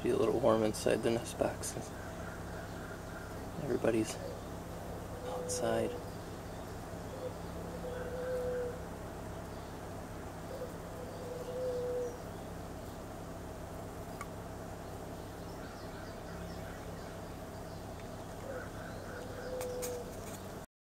be a little warm inside the nest box. Everybody's outside.